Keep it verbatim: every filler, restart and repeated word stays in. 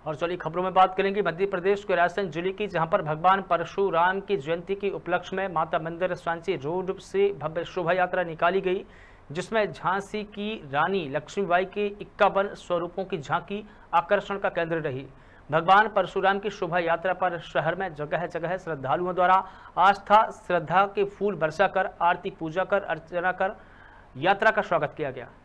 और चलिए खबरों में बात करेंगे मध्य प्रदेश के रायसेन जिले की, जहां पर भगवान परशुराम की जयंती के उपलक्ष्य में माता मंदिर सांची रोड से भव्य शोभा यात्रा निकाली गई, जिसमें झांसी की रानी लक्ष्मीबाई के इक्यावन स्वरूपों की झांकी आकर्षण का केंद्र रही। भगवान परशुराम की शोभा यात्रा पर शहर में जगह जगह श्रद्धालुओं द्वारा आस्था श्रद्धा के फूल बरसाकर आरती पूजा कर अर्चना कर यात्रा का स्वागत किया गया।